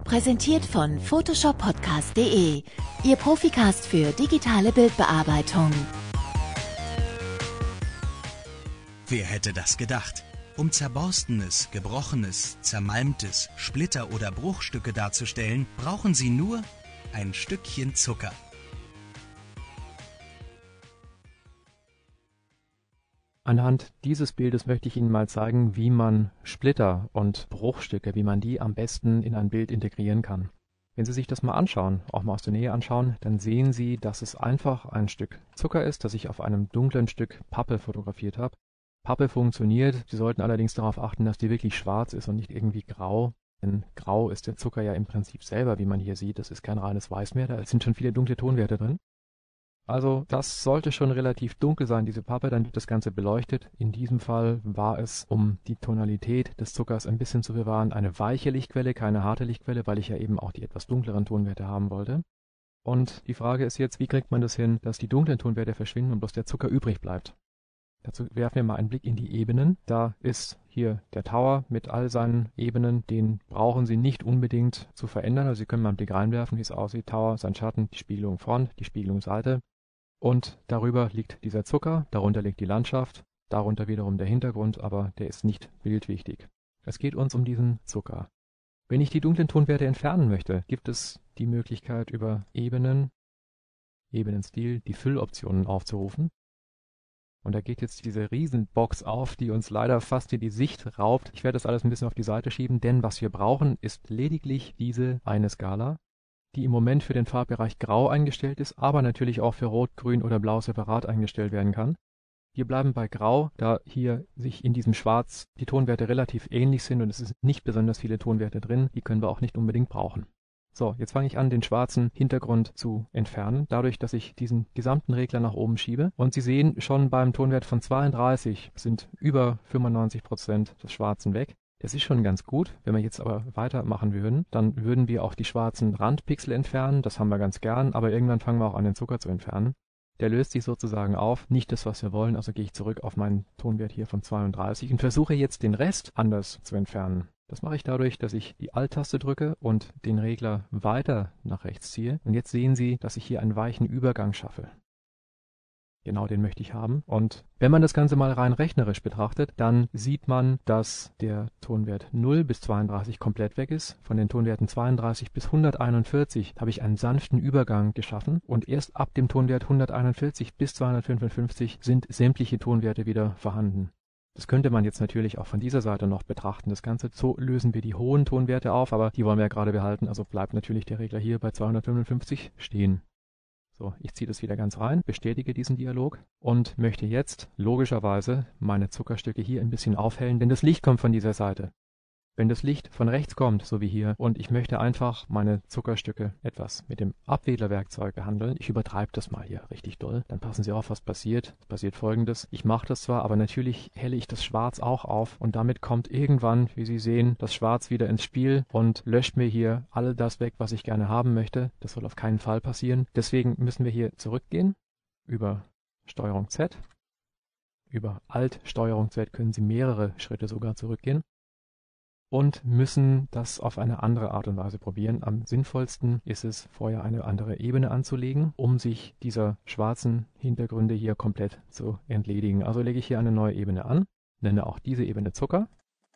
Präsentiert von photoshop-podcast.de, Ihr Proficast für digitale Bildbearbeitung. Wer hätte das gedacht? Um Zerborstenes, Gebrochenes, Zermalmtes, Splitter oder Bruchstücke darzustellen, brauchen Sie nur ein Stückchen Zucker. Anhand dieses Bildes möchte ich Ihnen mal zeigen, wie man Splitter und Bruchstücke, wie man die am besten in ein Bild integrieren kann. Wenn Sie sich das mal anschauen, auch mal aus der Nähe anschauen, dann sehen Sie, dass es einfach ein Stück Zucker ist, das ich auf einem dunklen Stück Pappe fotografiert habe. Pappe funktioniert, Sie sollten allerdings darauf achten, dass die wirklich schwarz ist und nicht irgendwie grau. Denn grau ist der Zucker ja im Prinzip selber, wie man hier sieht. Das ist kein reines Weiß mehr, da sind schon viele dunkle Tonwerte drin. Also das sollte schon relativ dunkel sein, diese Pappe, dann wird das Ganze beleuchtet. In diesem Fall war es, um die Tonalität des Zuckers ein bisschen zu bewahren, eine weiche Lichtquelle, keine harte Lichtquelle, weil ich ja eben auch die etwas dunkleren Tonwerte haben wollte. Und die Frage ist jetzt, wie kriegt man das hin, dass die dunklen Tonwerte verschwinden und bloß der Zucker übrig bleibt? Dazu werfen wir mal einen Blick in die Ebenen. Da ist hier der Tower mit all seinen Ebenen, den brauchen Sie nicht unbedingt zu verändern. Also Sie können mal einen Blick reinwerfen, wie es aussieht. Tower, sein Schatten, die Spiegelung vorn, die Spiegelung Seite. Und darüber liegt dieser Zucker, darunter liegt die Landschaft, darunter wiederum der Hintergrund, aber der ist nicht bildwichtig. Es geht uns um diesen Zucker. Wenn ich die dunklen Tonwerte entfernen möchte, gibt es die Möglichkeit über Ebenenstil, die Fülloptionen aufzurufen. Und da geht jetzt diese Riesenbox auf, die uns leider fast hier die Sicht raubt. Ich werde das alles ein bisschen auf die Seite schieben, denn was wir brauchen, ist lediglich diese eine Skala, die im Moment für den Farbbereich Grau eingestellt ist, aber natürlich auch für Rot, Grün oder Blau separat eingestellt werden kann. Wir bleiben bei Grau, da hier sich in diesem Schwarz die Tonwerte relativ ähnlich sind und es sind nicht besonders viele Tonwerte drin, die können wir auch nicht unbedingt brauchen. So, jetzt fange ich an, den schwarzen Hintergrund zu entfernen, dadurch, dass ich diesen gesamten Regler nach oben schiebe. Und Sie sehen schon beim Tonwert von 32 sind über 95% des Schwarzen weg. Das ist schon ganz gut. Wenn wir jetzt aber weitermachen würden, dann würden wir auch die schwarzen Randpixel entfernen. Das haben wir ganz gern, aber irgendwann fangen wir auch an, den Zucker zu entfernen. Der löst sich sozusagen auf, nicht das, was wir wollen, also gehe ich zurück auf meinen Tonwert hier von 32 und versuche jetzt den Rest anders zu entfernen. Das mache ich dadurch, dass ich die Alt-Taste drücke und den Regler weiter nach rechts ziehe. Und jetzt sehen Sie, dass ich hier einen weichen Übergang schaffe. Genau den möchte ich haben. Und wenn man das Ganze mal rein rechnerisch betrachtet, dann sieht man, dass der Tonwert 0 bis 32 komplett weg ist. Von den Tonwerten 32 bis 141 habe ich einen sanften Übergang geschaffen. Und erst ab dem Tonwert 141 bis 255 sind sämtliche Tonwerte wieder vorhanden. Das könnte man jetzt natürlich auch von dieser Seite noch betrachten. Das Ganze, so lösen wir die hohen Tonwerte auf, aber die wollen wir ja gerade behalten. Also bleibt natürlich der Regler hier bei 255 stehen. So, ich ziehe das wieder ganz rein, bestätige diesen Dialog und möchte jetzt logischerweise meine Zuckerstücke hier ein bisschen aufhellen, denn das Licht kommt von dieser Seite. Wenn das Licht von rechts kommt, so wie hier, und ich möchte einfach meine Zuckerstücke etwas mit dem Abwedlerwerkzeug behandeln, ich übertreibe das mal hier richtig doll, dann passen Sie auf, was passiert. Es passiert Folgendes: Ich mache das zwar, aber natürlich helle ich das Schwarz auch auf und damit kommt irgendwann, wie Sie sehen, das Schwarz wieder ins Spiel und löscht mir hier all das weg, was ich gerne haben möchte. Das soll auf keinen Fall passieren. Deswegen müssen wir hier zurückgehen über Steuerung Z. Über Alt Steuerung Z können Sie mehrere Schritte sogar zurückgehen. Und müssen das auf eine andere Art und Weise probieren. Am sinnvollsten ist es, vorher eine andere Ebene anzulegen, um sich dieser schwarzen Hintergründe hier komplett zu entledigen. Also lege ich hier eine neue Ebene an, nenne auch diese Ebene Zucker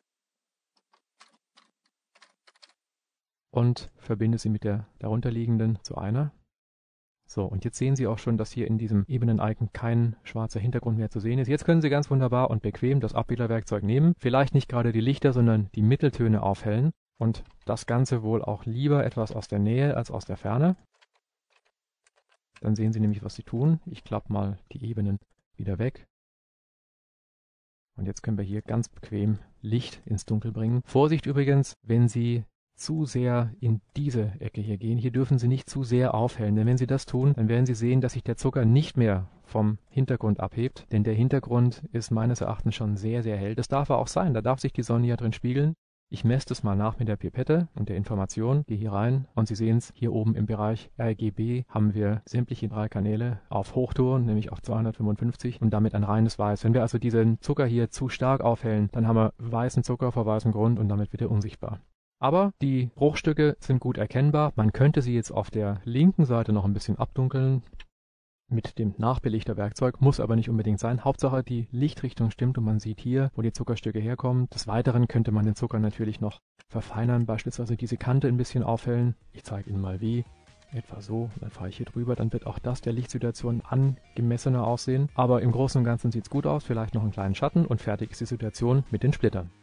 und verbinde sie mit der darunterliegenden zu einer. So, und jetzt sehen Sie auch schon, dass hier in diesem Ebenen-Icon kein schwarzer Hintergrund mehr zu sehen ist. Jetzt können Sie ganz wunderbar und bequem das Abwedlerwerkzeug nehmen, vielleicht nicht gerade die Lichter, sondern die Mitteltöne aufhellen und das Ganze wohl auch lieber etwas aus der Nähe als aus der Ferne. Dann sehen Sie nämlich, was Sie tun. Ich klappe mal die Ebenen wieder weg. Und jetzt können wir hier ganz bequem Licht ins Dunkel bringen. Vorsicht übrigens, wenn Sie zu sehr in diese Ecke hier gehen. Hier dürfen Sie nicht zu sehr aufhellen, denn wenn Sie das tun, dann werden Sie sehen, dass sich der Zucker nicht mehr vom Hintergrund abhebt, denn der Hintergrund ist meines Erachtens schon sehr, sehr hell. Das darf er auch sein, da darf sich die Sonne ja drin spiegeln. Ich messe das mal nach mit der Pipette und der Information, gehe hier rein und Sie sehen es, hier oben im Bereich RGB haben wir sämtliche 3 Kanäle auf Hochtouren, nämlich auf 255 und damit ein reines Weiß. Wenn wir also diesen Zucker hier zu stark aufhellen, dann haben wir weißen Zucker vor weißem Grund und damit wird er unsichtbar. Aber die Bruchstücke sind gut erkennbar. Man könnte sie jetzt auf der linken Seite noch ein bisschen abdunkeln mit dem Nachbelichterwerkzeug, muss aber nicht unbedingt sein. Hauptsache die Lichtrichtung stimmt und man sieht hier, wo die Zuckerstücke herkommen. Des Weiteren könnte man den Zucker natürlich noch verfeinern, beispielsweise diese Kante ein bisschen aufhellen. Ich zeige Ihnen mal wie. Etwa so, dann fahre ich hier drüber, dann wird auch das der Lichtsituation angemessener aussehen. Aber im Großen und Ganzen sieht es gut aus, vielleicht noch einen kleinen Schatten und fertig ist die Situation mit den Splittern.